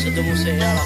Sido Mousseyala.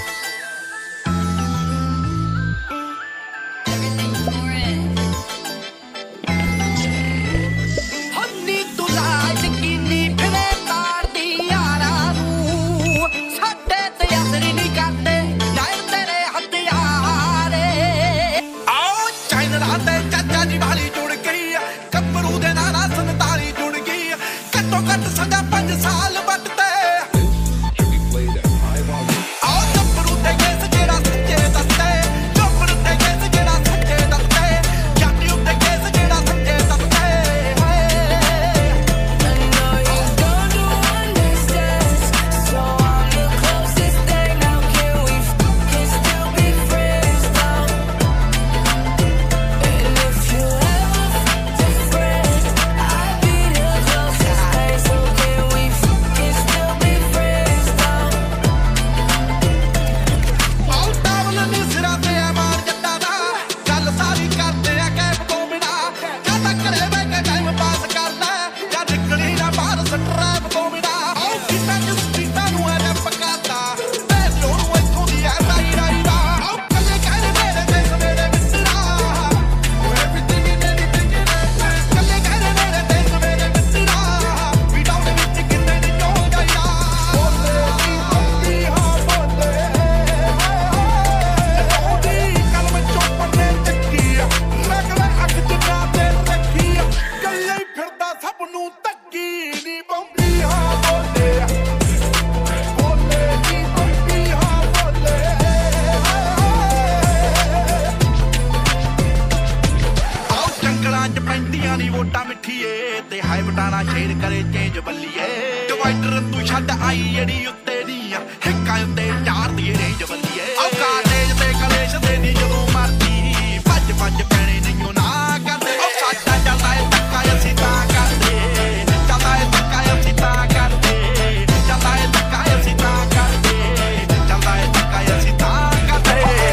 ਵੋਟਾਂ ਮਿੱਠੀਏ ਤੇ high ਬਟਾਣਾ ਸ਼ੇਰ ਕਰੇ ਚੇਂਜ ਬੱਲੀਏ ਡਿਵਾਈਡਰ ਤੂੰ ਛੱਡ ਆਈ ਜਿਹੜੀ ਉੱਤੇ ਦੀਆਂ ਹਿੱਕਾਂ ਉੱਤੇ ਚਾਰ ਦੀ ਰੇਂਜ ਬੱਲੀਏ ਔਕਾ ਤੇਜ ਤੇ ਕਲੇਸ਼ ਦੇ ਦੀ ਜਦੋਂ ਮਰਦੀ ਭੱਜ ਭੱਜ ਪੈਣੇ ਨਹੀਂਓ ਨਾ ਕਰਦੇ ਉਹ ਸਾਡਾ ਚੱਲਦਾ ਏ ਧੱਕਾ ਅਸੀਂ ਤਾਂ ਕਰਦੇ ਚੱਲਦਾ ਏ ਧੱਕਾ ਅਸੀਂ ਤਾਂ ਕਰਦੇ ਚੱਲਦਾ ਏ ਧੱਕਾ ਅਸੀਂ ਤਾਂ ਕਰਦੇ ਚੱਲਦਾ ਏ ਧੱਕਾ ਅਸੀਂ ਤਾਂ ਕਰਦੇ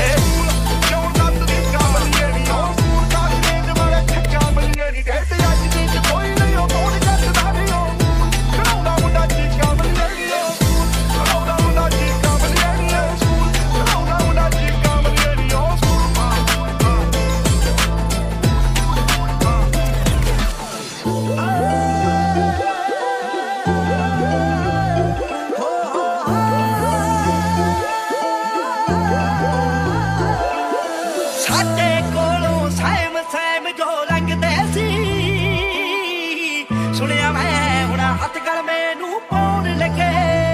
ਸੁਣਿਆ ਮੈਂ ਹੁਣ ਹੱਥ ਗਲ ਮੈਨੂੰ ਪਾਉਣ ਲੱਗੇ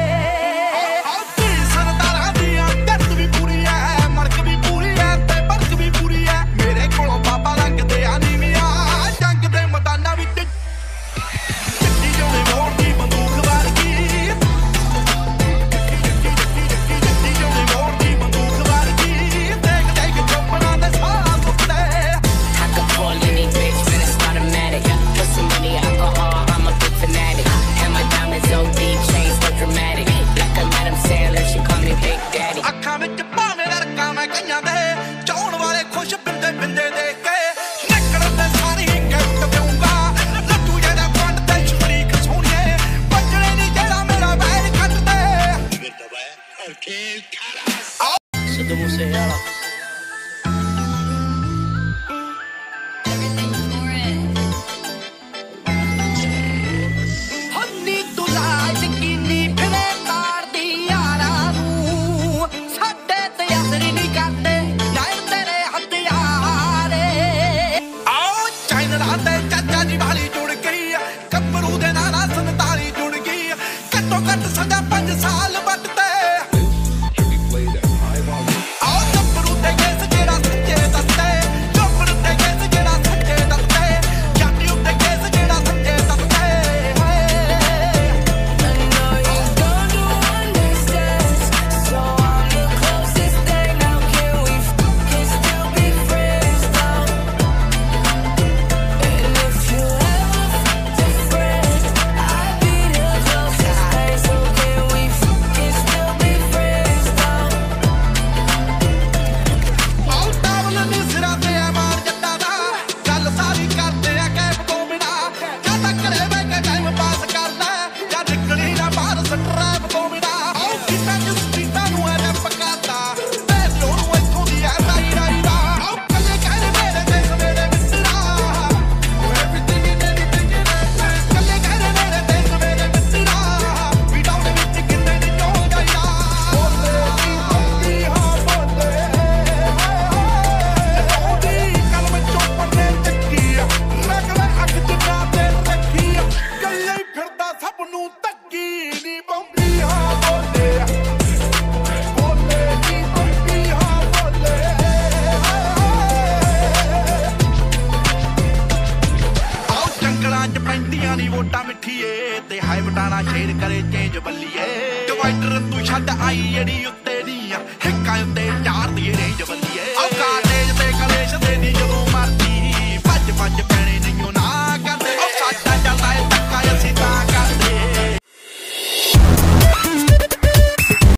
ਸਰਦਾਰਾਂ ਦੀਆਂ ਜੱਟ ਵੀ ਪੂਰੀ ਐ ਮੜਕ ਵੀ ਪੂਰੀ ਐ ਤੇ ਬਰਕ ਵੀ ਪੂਰੀ ਐ ਮੇਰੇ ਕੋਲੋਂ ਬਾਬਾ ਲੰਘਦੇ ਆ ਨੀਵੀਆਂ ਜੰਗ ਦੇ ਮੈਦਾਨਾਂ ਵਿੱਚ ਚਿੱਟੀ ਜੋੜੇ ਮੋੜ ਦੀ ਬੰਦੂਕ ਵਰਗੀ ਚਿੱਟੀ ਜੋੜੇ ਮੋੜ ਦੀ ਬੰਦੂਕ ਵਰਗੀ ਦੇਖ ਦੇਖ ਚੁੱਪਣਾ ਦੇ ਸਾਹ ਸੁੱਤੇ I could call any bitch, man, it's automatic. Put some money, alcohol, I'm a big fanatic. And my diamonds OD, chains so dramatic. Like a Madam Sandler, she call me Big Daddy. ਅੱਖਾਂ ਵਿੱਚ ਭਾਵੇਂ ਰੜਕਾਂ ਮੈਂ ਕਈਆਂ ਦੇ ਚਾਉਣ ਵਾਲੇ ਖੁਸ਼ ਬਿੰਦੇ ਬਿੰਦੇ ਦੇਖ ਕੇ ਨਿਕਲਣ ਦੇ ਸਾਰੀ ਗਿਫਟ ਦੇਊਂਗਾ ਲੱਡੂ ਜਿਹੜਾ ਪੰਡ ਤੇ ਸ਼ਰੀਕ ਸੋਹਣੀਏ ਬੱਜਣੇ ਨਹੀਂ ਜਿਹੜਾ ਮੇਰਾ ਵੈਰ ਕੱਟਦੇ Sido Mousseyala. ਸਾਡਾ 5 ਸਾਲ ਵੱਟਦੇ ਆਓ ਗੱਭਰੂ ਤੂੰ ਛੱਡ ਆਈ ਜਿਹੜੀ ਉੱਤੇ ਦੀਆਂ ਹਿੱਕਾਂ ਉੱਤੇ ਚਾੜਦੀ